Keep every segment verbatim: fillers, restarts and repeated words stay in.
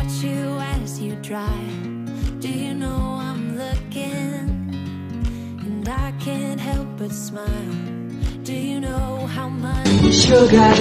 watch you as you drive. Do you know I'm looking? And I can't help but smile. Do you know how much sugar?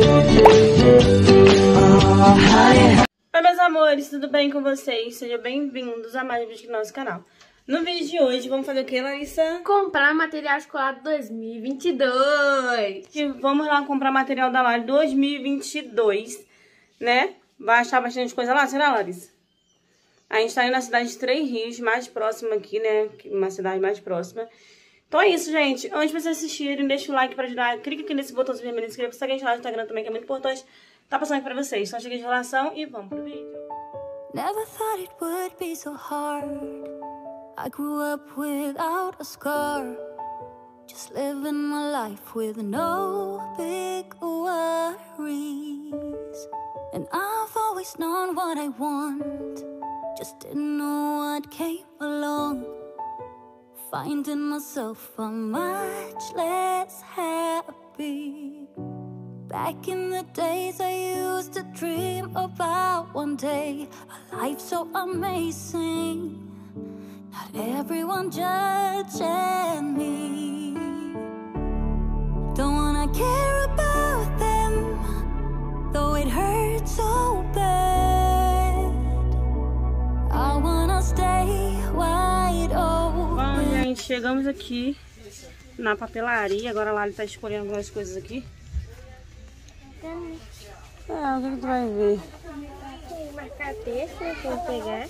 Oh, honey. Oi, meus amores, tudo bem com vocês? Sejam bem-vindos a mais um vídeo do nosso canal. No vídeo de hoje, vamos fazer o que, Larissa? Comprar material escolar dois mil e vinte e dois. E vamos lá comprar material da Lari dois mil e vinte e dois, né? Vai achar bastante coisa lá, será, Larissa? A gente tá aí na cidade de Três Rios, mais próxima aqui, né? Uma cidade mais próxima. Então é isso, gente. Antes de vocês assistirem, deixa o like pra ajudar. Clica aqui nesse botãozinho vermelho, inscreva-se, segue a gente lá no Instagram também, que é muito importante. Tá passando aqui pra vocês. Então chega de relação e vamos pro vídeo. Never thought it would be so hard. I grew up without a scar. Just living my life with no big worries. And I've always known what I want. Just didn't know what came along. Finding myself a much less happy. Back in the days I used to dream about one day a life so amazing. Not everyone judging me. Don't wanna care about them, though it hurts so bad. I wanna stay wide open. Bom, gente, chegamos aqui na papelaria. Agora a Lali tá escolhendo algumas coisas aqui. É, o que, que tu vai ver? Tem marcar texto, né, que eu vou pegar.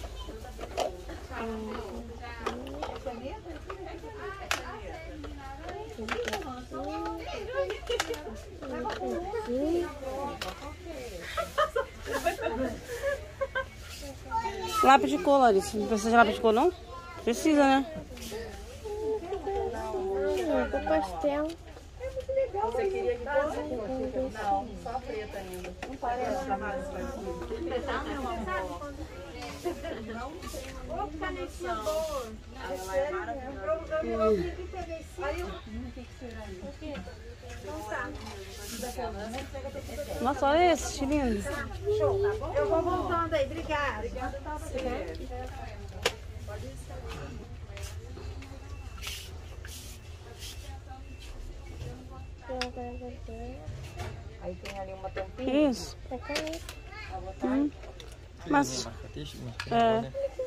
Lápis de cor, Larissa. Não precisa de lápis de cor, não? Precisa, né? Não, do pastel. Você queria que fosse? Não, só preta ainda. Não parece da Mara. Não? Ô, canetinha boa. Ela é maravilhosa. Eu vi que teve esse. Aí, o que será isso? Então tá. Nossa, olha esse, que lindo. Show, tá bom? Eu vou voltando aí. Obrigada. Obrigada a você. Pode ir. Aí tem ali uma tampinha. Isso. É caneta. Hum. Mas... É.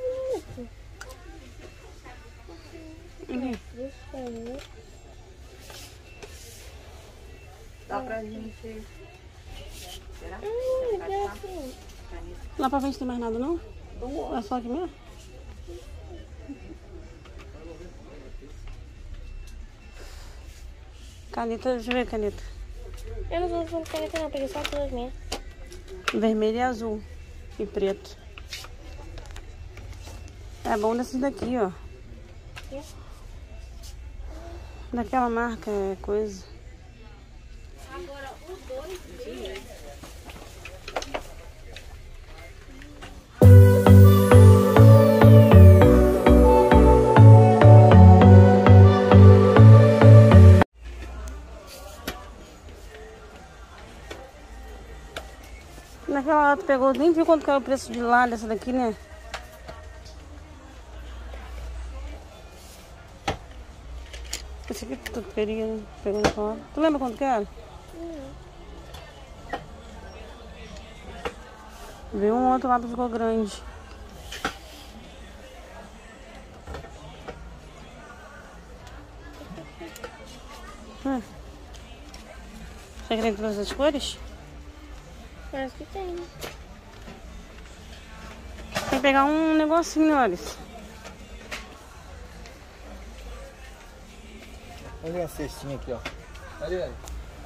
Uhum. Dá pra gente... Será? Hum, é assim. Lá pra frente tem mais nada, não? É só aqui mesmo? Caneta, deixa eu ver a caneta. Eu não tô usando caneta não, peguei só duas minhas. Vermelho e azul. E preto. É bom desses daqui, ó. Daquela marca, é coisa. Agora, os dois dias. Naquela hora tu pegou, nem viu quanto que era o preço de lá dessa daqui, né? Esse aqui tu queria, né? Pegou naquela hora. Tu lembra quanto que era? Uhum. Veio um outro lá que ficou grande. Hum. Será que tem todas as cores? Acho que tem. Tem que pegar um negocinho, olha. Olha a cestinha aqui, ó. Olha aí.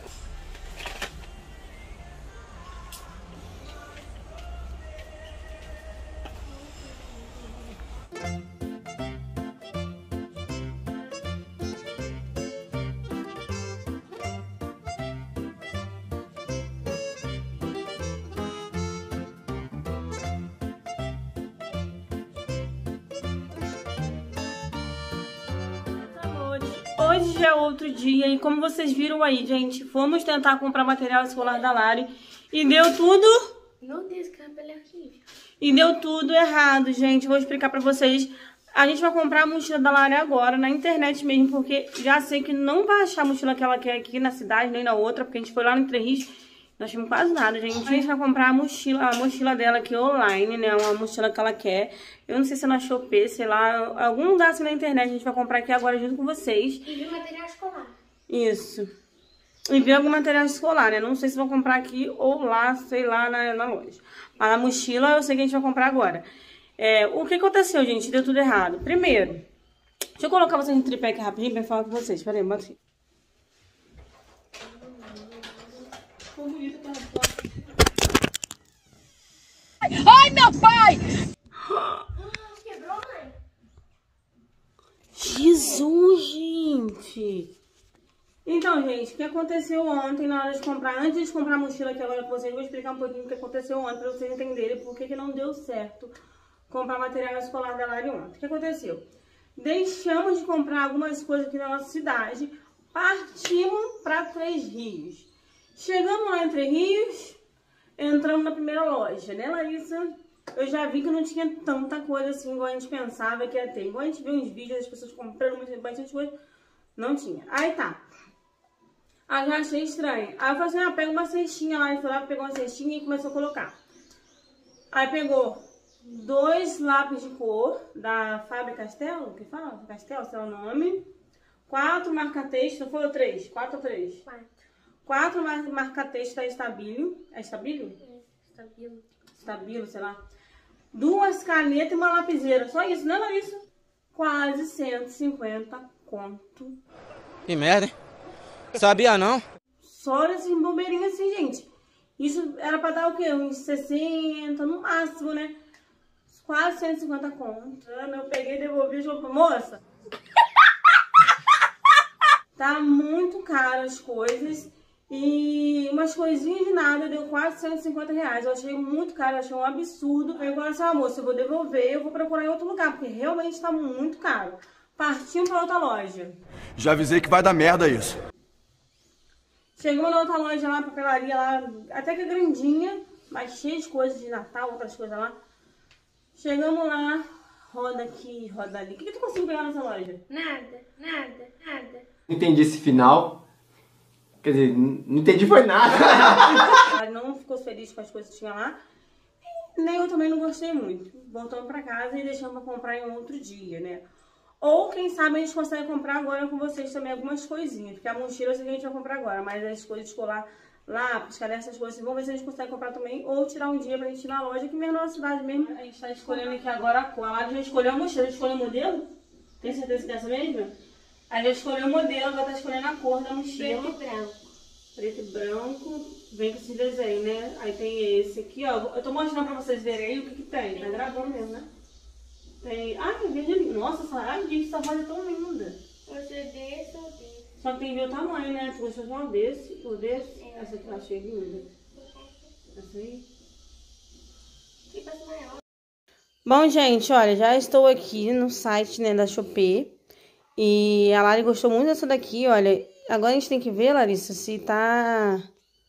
Hoje já é outro dia e como vocês viram aí, gente, fomos tentar comprar material escolar da Lari e deu tudo No descanso. capa é horrível. E deu tudo errado, gente. Vou explicar pra vocês. A gente vai comprar a mochila da Lari agora, na internet mesmo, porque já sei que não vai achar a mochila que ela quer aqui na cidade, nem na outra, porque a gente foi lá no Três Rios, não achamos quase nada, gente. A gente vai comprar a mochila, a mochila dela aqui online, né? Uma mochila que ela quer. Eu não sei se é na Shopee, sei lá, algum lugar assim na internet. A gente vai comprar aqui agora junto com vocês. E de material escolar. Isso. E ver algum material escolar, né? Não sei se vão comprar aqui ou lá, sei lá, na, na loja. Mas a mochila eu sei que a gente vai comprar agora. É, o que aconteceu, gente? Deu tudo errado. Primeiro, deixa eu colocar vocês no tripé aqui rapidinho pra falar com vocês. Pera aí, bota aqui. Ai, meu pai! Quebrou, mãe? Jesus, gente! Então, gente, o que aconteceu ontem na hora de comprar, antes de comprar a mochila aqui agora com vocês, vou explicar um pouquinho o que aconteceu ontem pra vocês entenderem por que que não deu certo comprar material escolar da Lari ontem. O que aconteceu? Deixamos de comprar algumas coisas aqui na nossa cidade, partimos para Três Rios. Chegamos lá em Três Rios, entramos na primeira loja, né, Larissa? Eu já vi que não tinha tanta coisa assim, igual a gente pensava que ia ter. Igual a gente viu uns vídeos das pessoas comprando bastante coisa, não tinha. Aí tá. Aí já achei estranho. Aí eu falei assim, ah, pega uma cestinha lá. Ele foi lá, pegou uma cestinha e começou a colocar. Aí pegou dois lápis de cor da Faber Castell, que fala? Castell, sei lá o nome. Quatro marca-texto, não foi ou três? Quatro ou três? Quatro. Quatro mar marca-texto da Estabilo. É Estabilo? É, estabilo. Estabilo, sei lá. Duas canetas e uma lapiseira. Só isso, não é isso? Quase cento e cinquenta conto. Que merda, hein? Sabia não? Só esses bobeirinhos assim, gente. Isso era pra dar o quê? Uns sessenta no máximo, né? Quase cento e cinquenta conto. Eu peguei e devolvi e falei, moça, tá muito caro as coisas. E umas coisinhas de nada deu quase cento e cinquenta reais. Eu achei muito caro, eu achei um absurdo. Aí eu falei assim, ah, moça, eu vou devolver, eu vou procurar em outro lugar, porque realmente tá muito caro. Partimos pra outra loja. Já avisei que vai dar merda isso. Chegamos na outra loja lá, papelaria lá, até que grandinha, mas cheia de coisas de Natal, outras coisas lá. Chegamos lá, roda aqui, roda ali. O que, que tu conseguiu pegar nessa loja? Nada, nada, nada. Não entendi esse final. Quer dizer, não entendi foi nada. Ela não ficou feliz com as coisas que tinha lá. E nem eu também não gostei muito. Voltamos pra casa e deixamos pra comprar em outro dia, né? Ou, quem sabe, a gente consegue comprar agora com vocês também algumas coisinhas. Porque a mochila eu sei que a gente vai comprar agora. Mas as coisas escolar, lápis, cadernos, essas coisas, vamos ver se a gente consegue comprar também. Ou tirar um dia pra gente ir na loja, aqui mesmo na nossa cidade mesmo. A gente tá escolhendo aqui agora a cor. A Lara já escolheu a mochila, já escolheu o modelo? Tem certeza que é essa mesmo? Aí já escolheu o modelo, agora tá escolhendo a cor da mochila. Preto e branco. Preto e branco. Vem com esse desenho, né? Aí tem esse aqui, ó. Eu tô mostrando pra vocês verem aí o que que tem. Tá gravando mesmo, né? Tem... Ai, veja ali. Nossa, essa... Ai, gente, essa rosa é tão linda. Você desse ou desse? Só que tem que ver o tamanho, né? Se você for desse ou desse. Essa aqui eu achei linda. Essa aí. Tipo as maiores. Bom, gente, olha, já estou aqui no site, né, da Shopee. E a Lari gostou muito dessa daqui, olha. Agora a gente tem que ver, Larissa, se tá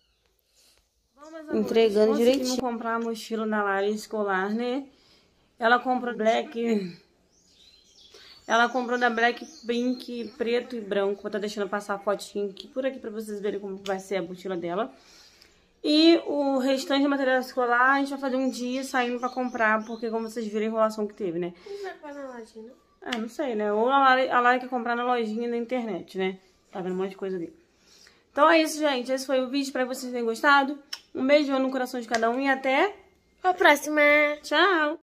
entregando direitinho. Conseguimos comprar a mochila da Lari escolar, né? Ela comprou black... Ela comprou da Black Pink, preto e branco. Vou estar deixando passar a fotinho aqui por aqui pra vocês verem como vai ser a mochila dela. E o restante do material escolar a gente vai fazer um dia saindo pra comprar, porque como vocês viram a enrolação que teve, né? Não vai pôr na lojinha, não? Ah, não sei, né? Ou a Lari, a Lari quer comprar na lojinha da internet, né? Tá vendo um monte de coisa ali. Então é isso, gente. Esse foi o vídeo. Espero que vocês tenham gostado. Um beijo no coração de cada um e até a próxima. Tchau!